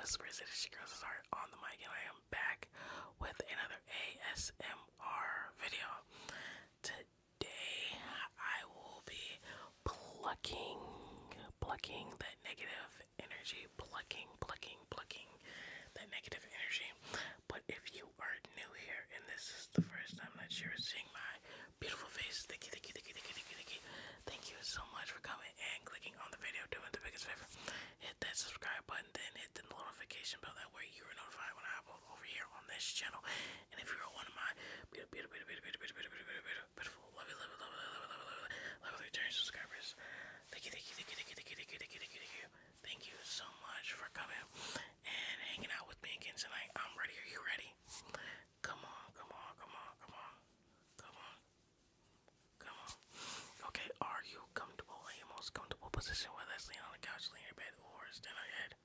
Whispers, it is your girl Cesar on the mic, and I am back with another ASMR video. Today, I will be plucking that negative energy, plucking that negative energy. But if you are new here, and this is the first time that you're seeing my beautiful face, thank you so much for coming and clicking on the video. Do me the biggest favor, hit that subscribe button, then hit the notification bell. That way you are notified when I upload over here on this channel. And if you're one of my beautiful, lovely return subscribers, thank you so much for coming and hanging out with me again tonight. I'm ready. Are you ready? Come on. Okay, are you comfortable in your most comfortable position, whether it's laying on the couch, laying in your bed, or standing on your head?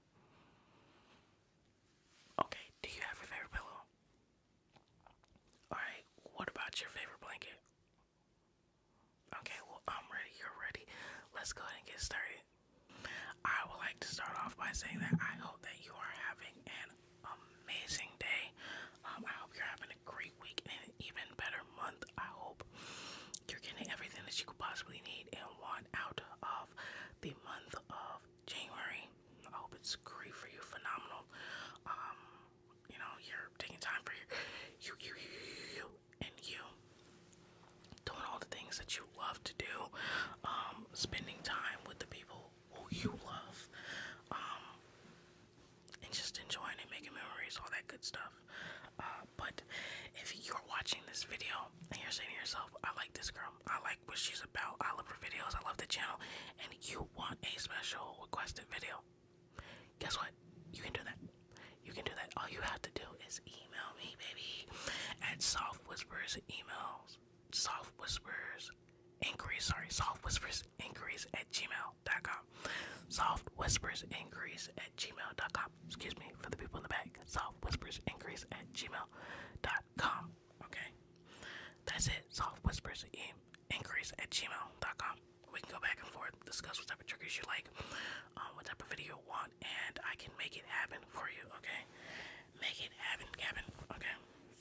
Okay, do you have your favorite pillow? Alright, what about your favorite blanket? Okay, well, I'm ready, you're ready. Let's go ahead and get started. I would like to start off by saying that I hope that you are having an amazing day. I hope you're having a great week and an even better month. I hope you're getting everything that you could possibly need and want out of the month of January. I hope it's great for you, phenomenal. You know, you're taking time for you, doing all the things that you love to do, spending time with the people who you love, and just enjoying and making memories, all that good stuff. But if you're watching this video and you're saying to yourself, I like this girl, I like what she's about, I love her videos, I love the channel, and you want a special requested video, guess what? You can do that. You can do that. All you have to do is email me, baby, at softwhispersinquiries@gmail.com. Softwhispersinquiries@gmail.com. Excuse me for the people in the back. Softwhispersinquiries@gmail.com. Okay, that's it. Softwhispersinquiries@gmail.com. We can go back and forth, discuss what type of triggers you like, what type of video you want, and I can make it happen for you. Okay, make it happen, Gavin. Okay.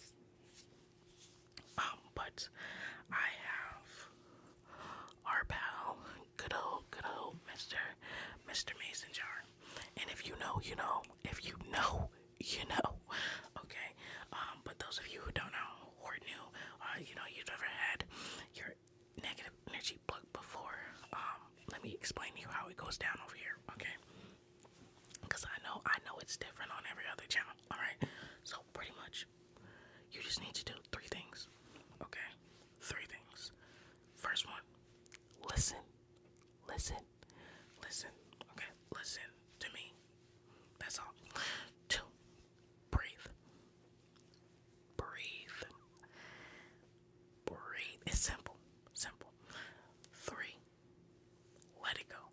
But I have our pal, good old Mr. Mason Jar. And if you know, you know. If you know, you know. Okay. But those of you who don't know or new, you know, you've never had your negative energy plucked before. Let me explain to you how it goes down over here. Okay. Because I know it's different on every other channel. Alright. So pretty much you just need to do 3 things. Okay? 3 things. First one, listen. Okay? Listen to me. That's all. 2, breathe. It's simple. 3, let it go.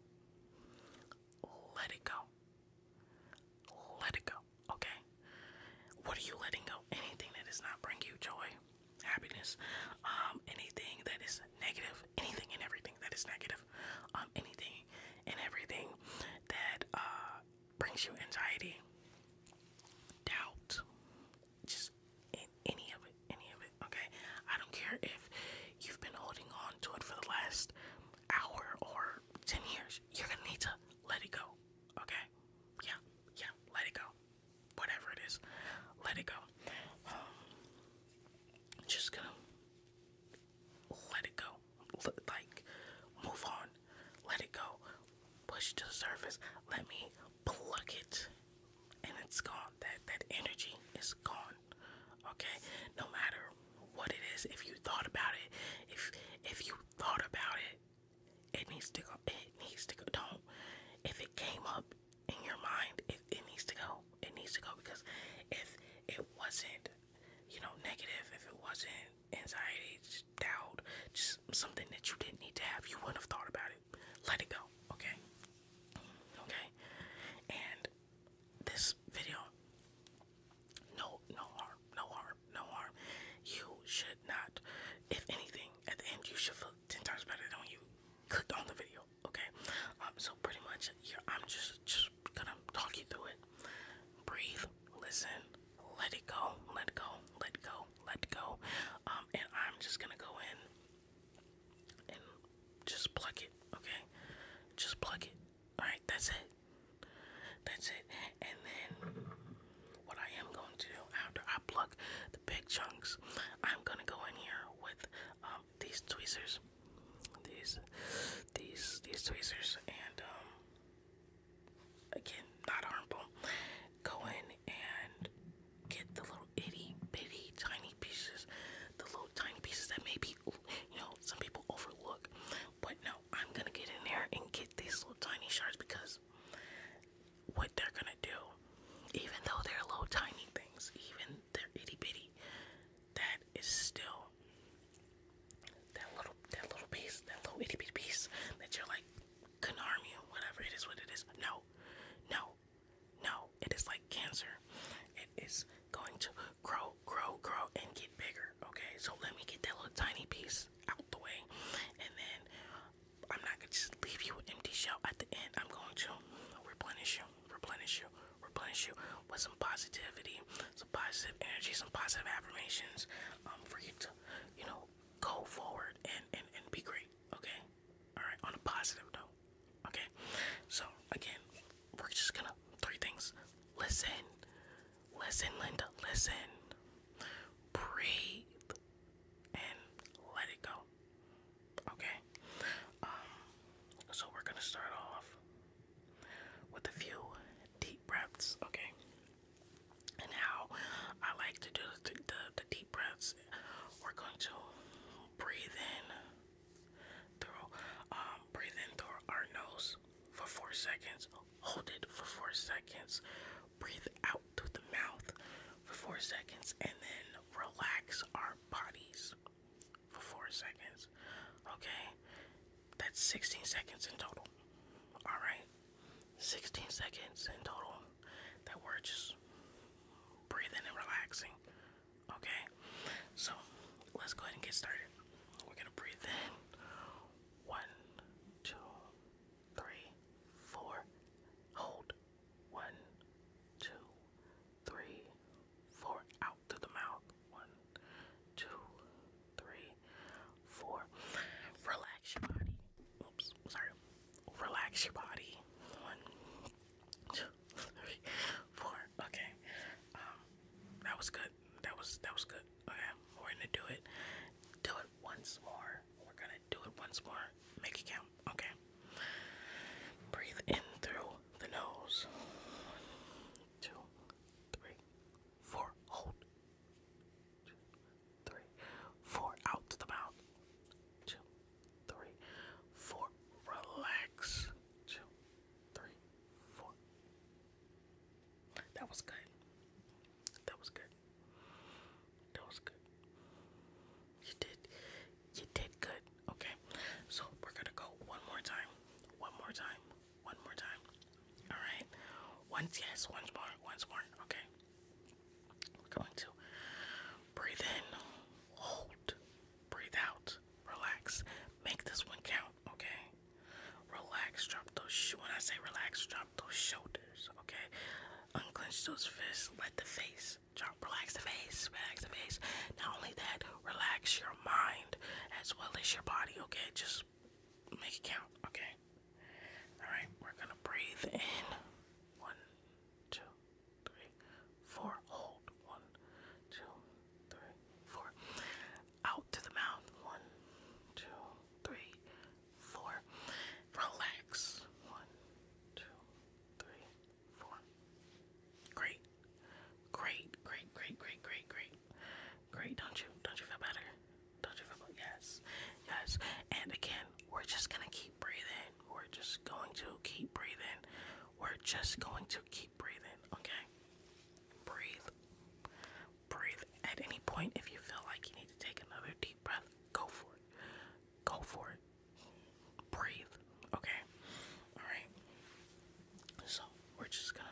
Okay? What are you letting go? Anything that does not bring you joy, happiness, anything that is negative, anything and everything that is negative, anything and everything that brings you anxiety, doubt, just any of it, okay? I don't care if you've been holding on to it for the last hour or 10 years, you're gonna need to let it go, okay? Yeah, let it go. Whatever it is, let it go. Just gonna let it go. Like, move on. Let it go. Push to the surface. Let me pluck it. And it's gone. That energy is gone. Okay? No matter what it is, if you thought about it, if you thought about it, it needs to go. Don't. If it came up in your mind, it needs to go. It needs to go, because if it wasn't, you know, negative, if it wasn't anxiety, just doubt, just something that you didn't need to have, you wouldn't have thought about it. Let it go, okay? Okay? And this video, no harm. You should not, if anything, at the end, you should feel 10 times better than when you clicked on the video, okay? So pretty much, I'm just gonna talk you through it. tweezers. These tweezers, and again, not harmful. Go in and get the little itty bitty tiny pieces, the little tiny pieces that maybe, some people overlook. But no, I'm gonna get in there and get these little tiny shards, because what they're gonna do, even though they're little tiny things, even they're itty bitty, that is still that little piece, that little itty bitty piece that you're like, couldn't harm you, whatever, it is what it is. No, it is like cancer. It is going to grow and get bigger. Okay, so let me get that little tiny piece out the way, and then I'm not gonna just leave you with an empty shell. At the end, I'm going to replenish you with some positivity, some positive energy, some positive affirmations, for you to, go forward and be great. Okay, all right, on a positive note. Okay, so again, we're just gonna, 3 things: listen, Linda, listen, breathe, and let it go. Okay, so we're gonna start off with a few deep breaths. Okay, and how I like to do the deep breaths, we're going to breathe in through our nose for 4 seconds, hold it for 4 seconds, breathe out through the mouth for 4 seconds, and then relax our bodies for 4 seconds. Okay, that's 16 seconds in total. All right, 16 seconds in total that we're just breathing and relaxing. Okay, so let's go ahead and get started. We're gonna breathe in 1, 2, 3, 4. Hold 1, 2, 3, 4. Out through the mouth. 1, 2, 3, 4. Relax your body. Oops, sorry. Relax your body. 1, 2, 3, 4. Okay. That was good. That was good. Okay, we're gonna do it. Do it once more. We're gonna do it once more. Make it count. Okay. Breathe in through the nose. 1, 2, 3, 4. Hold. 2, 3, 4. Out to the mouth. 2, 3, 4. Relax. 2, 3, 4. That was good. That was good. That was good. You did good. Okay. So we're gonna go one more time. One more time. Alright. Once more. Okay. We're going to breathe in, hold, breathe out, relax. Make this one count, okay? Relax, drop those when I say relax, drop those shoulders, okay? Unclench those fists, let the face drop, relax the face. Not only that, relax your mind as well as your body, okay? Just make it count, okay? Alright, we're gonna breathe in 1, 2, 3, 4. Hold 1, 2, 3, 4. Out to the mouth. 1, 2, 3, 4. Relax. 1, 2, 3, 4. Great. Don't you feel better? Don't you feel better? Yes. And again, we're just gonna keep breathing. We're just going to keep breathing. Okay? Breathe. At any point, if you feel like you need to take another deep breath, go for it. Breathe. Okay? Alright. So, we're just gonna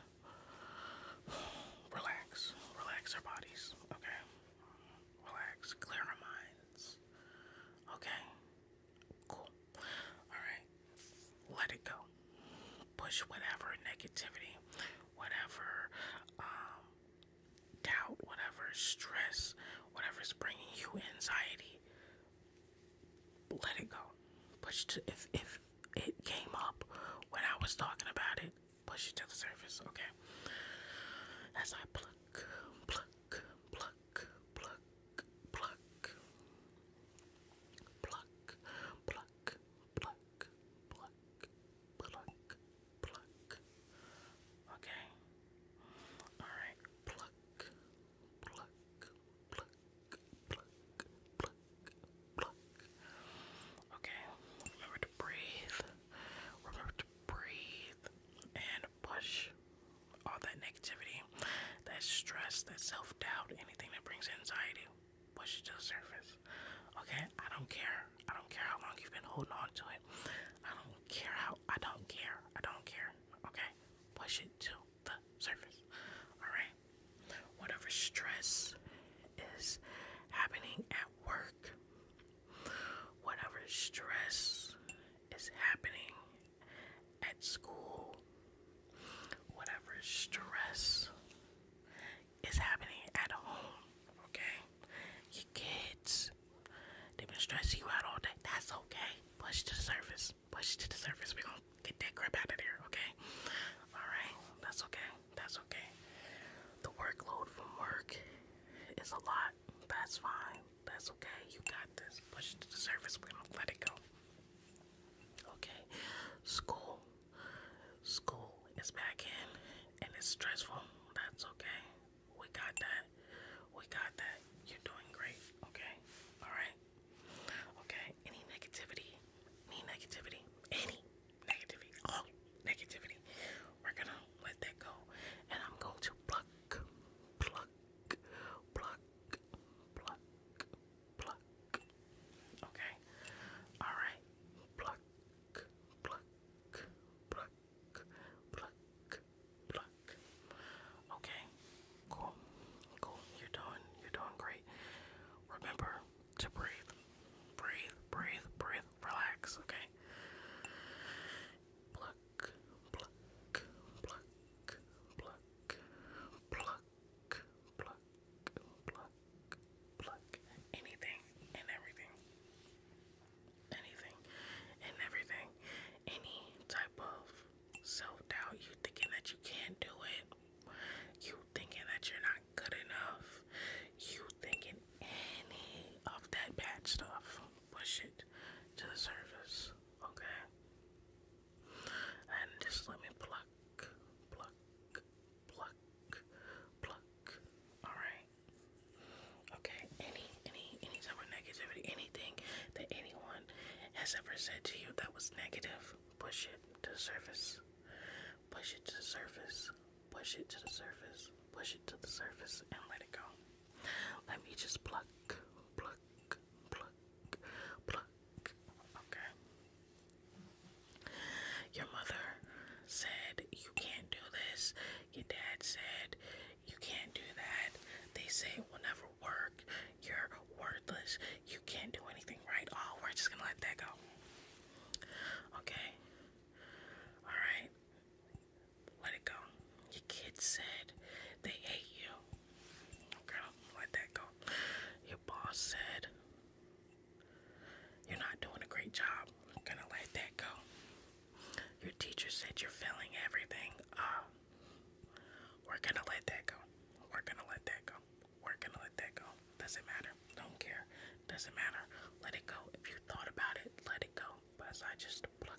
relax our bodies, okay? Relax, clear our minds, okay? Cool. Alright, let it go. Push whatever negativity, whatever doubt, whatever stress, whatever's bringing you anxiety, let it go. Push to, if it came up when I was talking about it, push it to the surface, okay? As I pluck, pluck, pluck, pluck, pluck, pluck, push it to the surface. Alright? Whatever stress is happening at work, whatever stress is happening at school, whatever stress is happening at home, okay? Your kids, they've been stressing you out all day. That's okay. Push to the surface. Push to the surface. We're gonna get that crap out of there, okay? Alright, that's okay. That's okay. The workload from work is a lot. That's fine. That's okay. You got this. Push it to the surface. We're gonna let it go. Okay. School. School is back in and it's stressful. That's okay. We got that. We got that. You're doing great. Okay. Alright. Okay. Any negativity. All negativity. We're gonna let that go. And I'm going to pluck. Okay. Alright. Pluck. Okay. Cool. You're doing great. Remember to breathe. Relax, okay? Pluck. Anything and everything. Any type of self-doubt, you thinking that you can't do it, you thinking that you're not good enough, you thinking any of that bad stuff, push it to the surface, okay? And just let me pluck. Alright? Okay, any type of negativity, anything that anyone has ever said to you that was negative, push it to the surface. Push it to the surface. Push it to the surface. Push it to the surface and let it go. Let me just pluck. Okay. Your mother said you can't do this. Your dad said you can't do that. They say it will never work. You're worthless. You can't do anything right. Oh, we're just gonna let that go. Okay. Alright. Let it go. Your kids said they hate you. Okay, let that go. Your boss said you're not doing a great job. I'm gonna let that go. Your teacher said you're failing everything. We're gonna let that go. Doesn't matter. Don't care. Doesn't matter. Let it go. If you thought about it, let it go. But as I just pluck.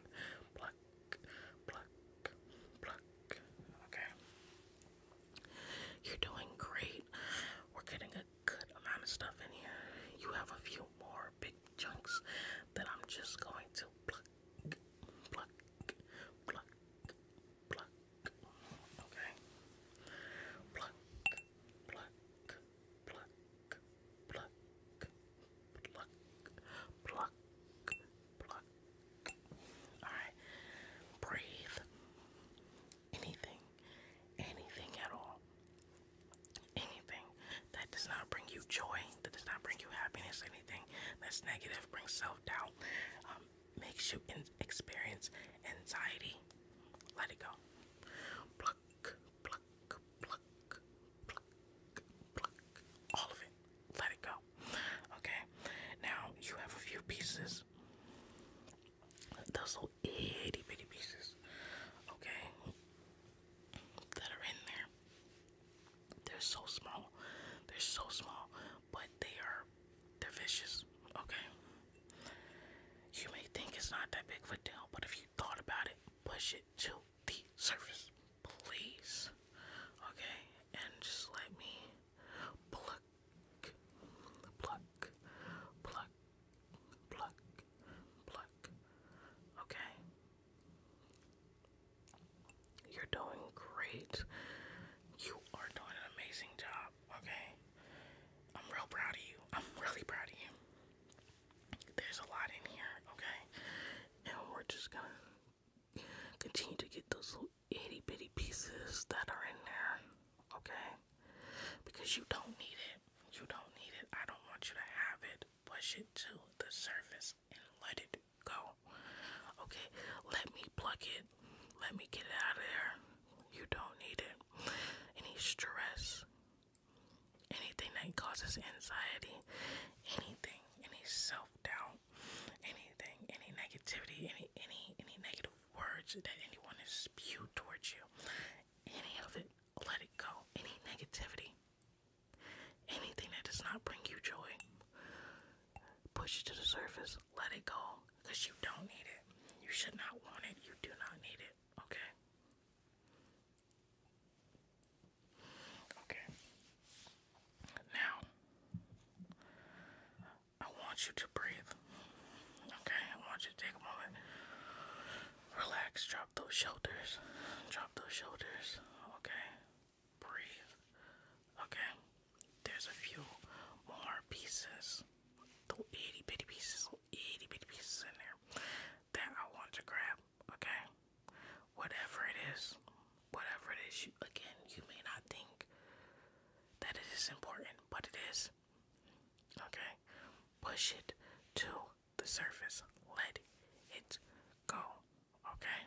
Okay. You're doing great. We're getting a good amount of stuff in here. You have a few more big chunks that I'm just going to pluck. Okay. Pluck. Alright. Breathe. Anything at all. Anything that does not bring you joy, that does not bring you happiness, anything that's negative, brings self-doubt, makes you experience anxiety, let it go. Pluck. All of it. Let it go. Okay? Now, you have a few pieces. Those little itty bitty pieces. Okay? That are in there. They're so small, but they're vicious, okay? You may think it's not that big of a deal, but if you thought about it, push it to the surface, please, okay? And just let me pluck, okay? You're doing great. You are doing an amazing job, okay? I'm real proud of you. I'm really proud of you. There's a lot in here, okay? And we're just gonna continue to get those little itty bitty because you don't need it. You don't need it. I don't want you to have it. Push it to the surface and let it go. Okay, let me pluck it. Let me get it out of there. You don't need it. Any stress, anything that causes anxiety, anything, any self-doubt, anything, any negativity, any negative words that anyone has spewed towards you, any of it, let it go. Any negativity, anything that does not bring you joy, push it to the surface, let it go, because you don't need it. You should not want it. You do not need it. Okay? Okay. Now, I want you to breathe. Okay? I want you to take a moment. Relax. Drop those shoulders. Drop those shoulders. Okay? Breathe. Okay? There's a few more pieces. The itty bitty pieces in there that I want to grab. Okay? Whatever it is, again, you may not think that it is important, but it is. Okay? Push it to the surface. Let it go. Okay?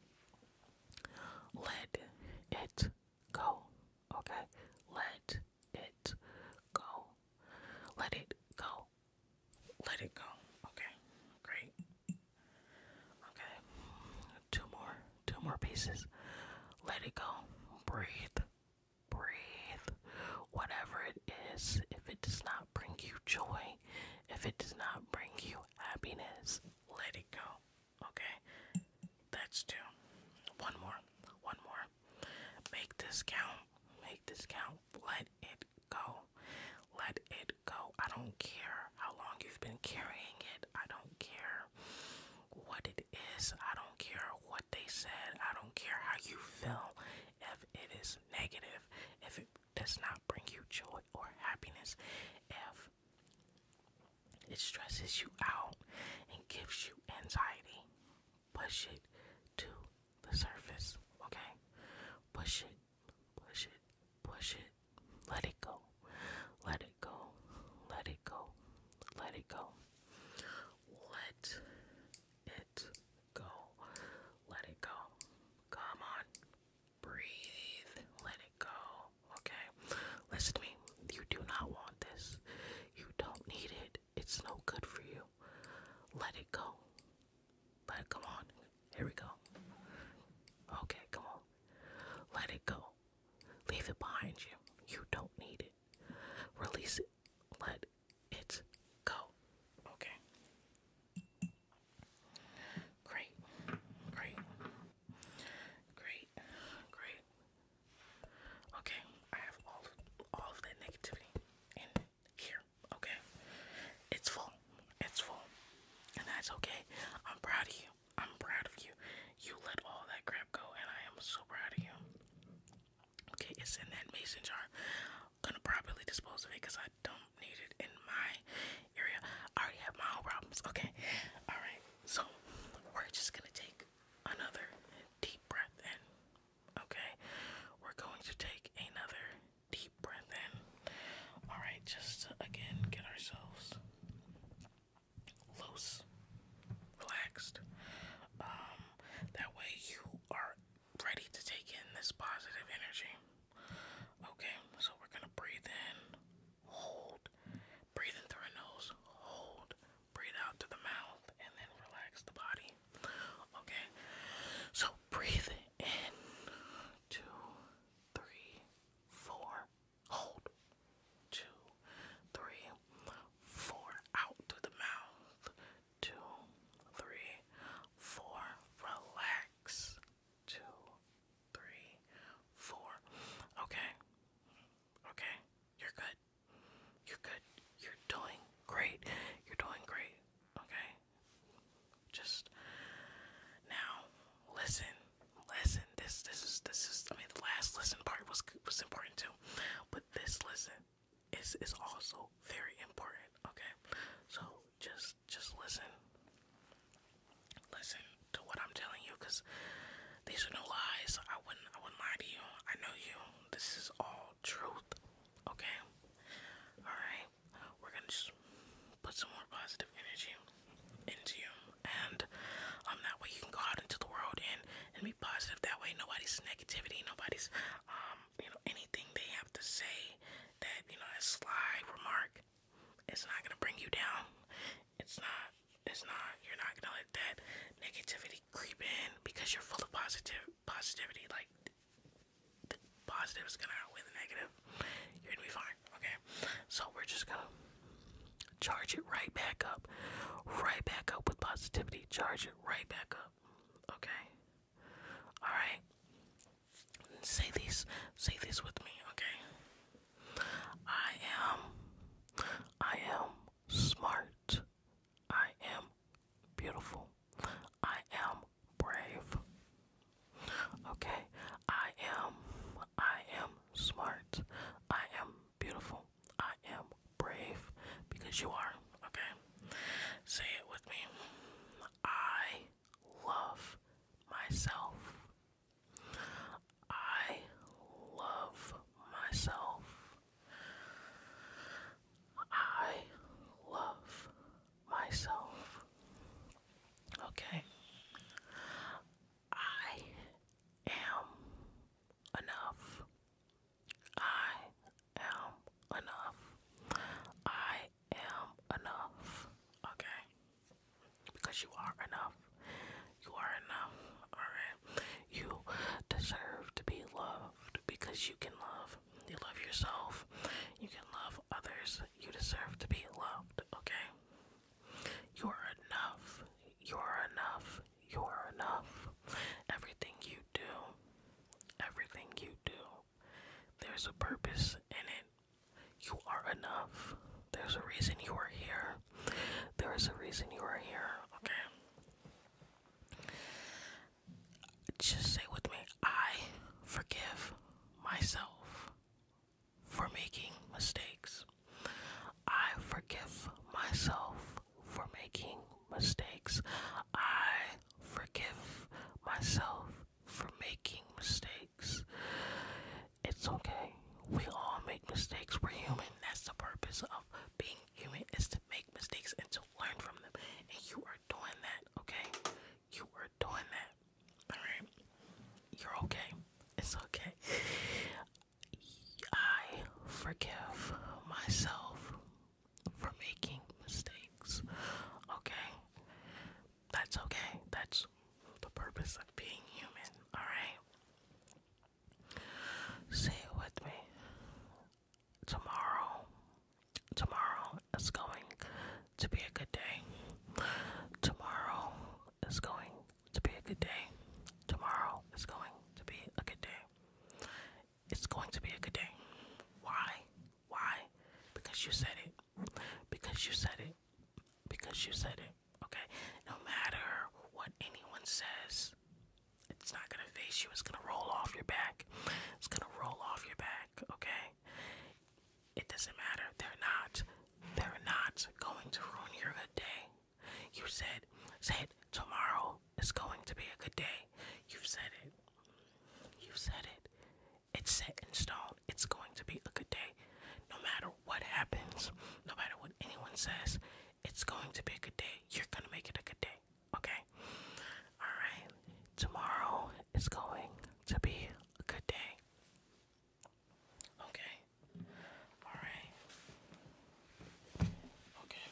Let it go. Okay? Let it go. Let it go. Let it go. Okay? Great. Okay. Two more pieces. Let it go. Breathe. Breathe. Whatever it is, if it does not bring you joy, if it does not bring you happiness, let it go. Okay? That's two. One more. Make this count. Let it go. Let it go. I don't care how long you've been carrying it. I don't care what it is. I don't care what they said. I don't care how you feel. If it is negative, if it does not bring you joy or happiness, if it stresses you out and gives you anxiety, push it to the surface. Okay? Push it. Let it go. Let it go. Let it go. Let it go. Let it go. Let it go. Come on. Breathe. Let it go. Okay? Listen to me. You do not want this. You don't need it. It's no good for you. Let it go. Come on. Here we go. Okay, come on. Let it go. Leave it behind you. You don't need it. Release it. Let it go. Okay. Great. Okay, I have all of that negativity in here. Okay. It's full. And that's okay. I'm proud of you. You let all that crap go, and I am so proud of you. Okay, it's in that mason jar. I'm gonna properly dispose of it because I don't need it in my area. I already have my own problems. Okay. Alright. So we're just gonna take another deep breath in. Okay? We're going to take another deep breath in. Alright, just to again get ourselves loose, relaxed. That way you are ready to take in this positive energy. Okay, so we're gonna breathe in, hold, breathe in through our nose, hold, breathe out through the mouth, and then relax the body. Okay, so breathe in, 2, 3, 4, hold, 2, 3, 4, out through the mouth, 2, 3, 4, relax, 2, 3, 4, positive energy into you, and that way you can go out into the world and be positive. That way nobody's negativity, nobody's anything they have to say that a sly remark, it's not gonna bring you down. It's not. You're not gonna let that negativity creep in because you're full of positivity. Like, the positive is gonna outweigh the negative. You're gonna be fine. Okay. So we're just gonna charge it right back up with positivity. Charge it right back up. Okay. All right. Say these with me. Okay. I am smart. I am beautiful. I am brave. Okay. I am smart. I am beautiful. I am brave. Because you are. Okay. Say it with me. I love myself. I love myself. I love myself. Okay. I am enough. I am enough. I am enough. Okay. Because you are enough. You are enough. Alright. You deserve to be loved because you can love. You love yourself. You can love others. You deserve to be loved. Okay? You are enough. You are enough. You are enough. Everything you do, there's a purpose in it. You are enough. There's a reason you are here. There is a reason you are here. Okay? Just say with me, I forgive myself for making mistakes. I forgive myself for making mistakes. I forgive myself for making mistakes. It's okay. We all make mistakes. We're human. That's the purpose of being human, is to make mistakes and to learn from them. And you are doing that, okay? You are doing that. Alright? You're okay. It's okay. I forgive myself for making mistakes. Okay? That's okay. That's the purpose of being human. Alright? Say it with me. Tomorrow is going to be a good day. Tomorrow is going to be a good day. Tomorrow is going to be a good day. It's going to be a good day. Why? Why? Because you said it. Because you said it. Because you said it. Okay? No matter what anyone says, it's not gonna face you. It's gonna roll off your back. It's gonna roll off your back. Okay? It doesn't matter. They're not going to ruin your good day. You said tomorrow is going to be a good day. You've said it. You've said it. It's set in stone. It's going to be a good day. No matter what happens, no matter what anyone says, it's going to be a good day. You're going to make it a good day. Okay? Alright. Tomorrow is going to be a good day. Okay? Alright. Okay.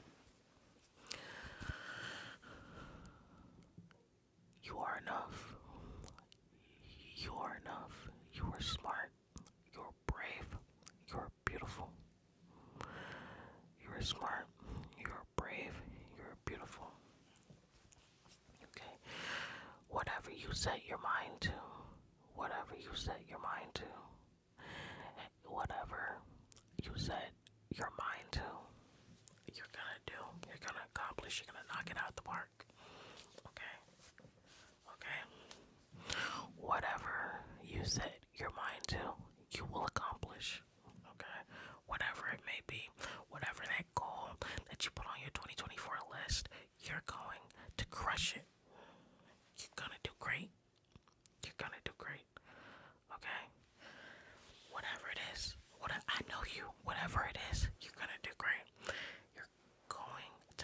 You are enough. You are enough. You are smart. You're brave. You're beautiful. You're smart. You're brave. You're beautiful. Okay. Whatever you set your mind to, whatever you set your mind to, whatever you set your mind to, you're gonna do. You're gonna accomplish. You're gonna knock it out the park. Okay? Okay? Whatever you set your mind to, you will accomplish. Okay? Whatever it may be, whatever that goal that you put on your 2024 list, you're going to crush it. You're gonna do great. You're gonna do great. Okay? Whatever it is, I know you. Whatever it is, you're gonna do great. You're going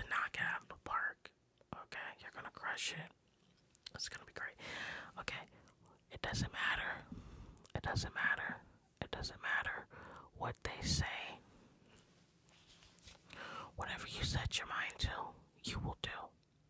crush it. It's gonna be great. Okay. It doesn't matter. It doesn't matter. It doesn't matter what they say. Whatever you set your mind to, you will do.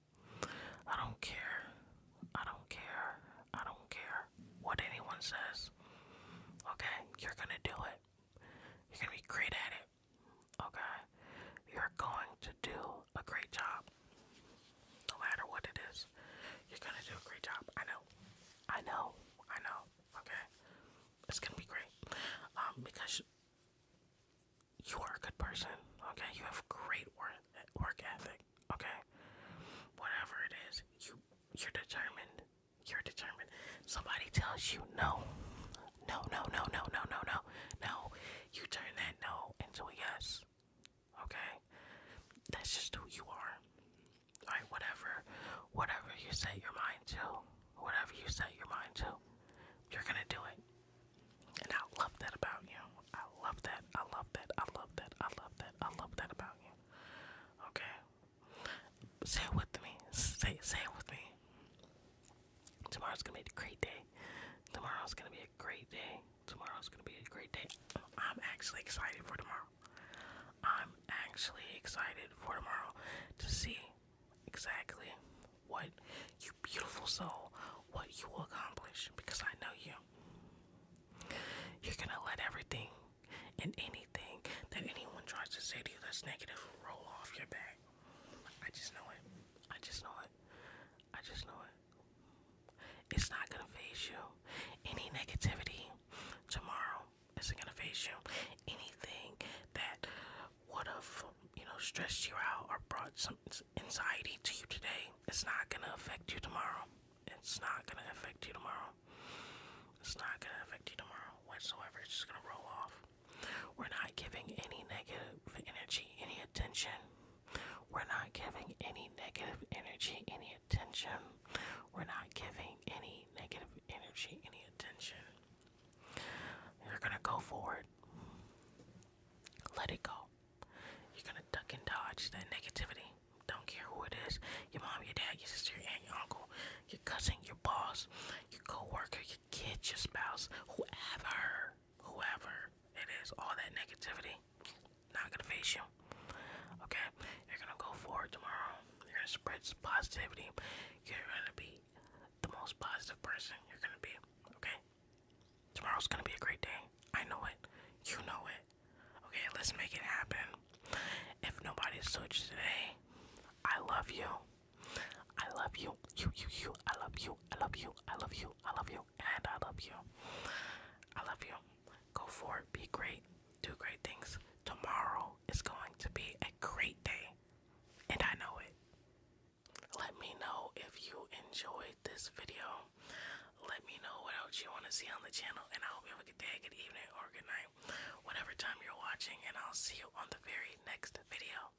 I don't care. I don't care. I don't care what anyone says. Okay? You're gonna do it. You're gonna be great at it. Okay? You're going to do a great job. No matter what it is. You're gonna do a great job. I know. I know. I know. Okay? It's gonna be great. Because you are a good person. Okay? You have great work ethic. Okay? Whatever it is, you're determined. You're determined. Somebody tells you no. No, no, no, no, no, no, no. No. You turn that no into a yes. Okay? That's just who you are. Alright, whatever you set your mind to, whatever you set your mind to, you're gonna do it. And I love that about you. I love that. I love that. I love that. I love that. I love that about you. Okay? Say it with me. Say it with me. Tomorrow's gonna be a great day. Tomorrow's gonna be a great day. Tomorrow's gonna be a great day. I'm actually excited for tomorrow. I'm actually excited for tomorrow to see exactly what you beautiful soul, what you will accomplish, because I know you. You're gonna let everything and anything that anyone tries to say to you that's negative roll off your back. I just know it. I just know it. I just know it. It's not gonna phase you. Any negativity tomorrow isn't gonna phase you. Anything that would have, stressed you out or brought some anxiety to you today, it's not gonna affect you tomorrow. It's not gonna affect you tomorrow. It's not gonna affect you tomorrow whatsoever. It's just gonna roll off. We're not giving any negative energy any attention. We're not giving any negative energy any attention. We're not giving any negative energy any attention. You're gonna go forward. Let it go. You're gonna duck and dodge that negativity. Don't care who it is. Your mom, your dad, your sister, your aunt, your uncle, your cousin, your boss, your co-worker, your kid, your spouse, whoever it is, all that negativity, not gonna face you. Okay? You're gonna go forward tomorrow. You're gonna spread positivity. You're gonna be the most positive person you're gonna be. Okay? Tomorrow's gonna be a great day. I know it. You know it. Okay, let's make it happen. If nobody's told you today, I love you. I love you. You. I love you. I love you. I love you. I love you. And I love you. I love you. Go for it. Be great. Do great things. Tomorrow is going to be a great day. And I know it. Let me know if you enjoyed this video. Let me know what else you want to see on the channel. And I hope you have a good day, good evening, or good night. Whatever time you're watching. And I'll see you on the very next video.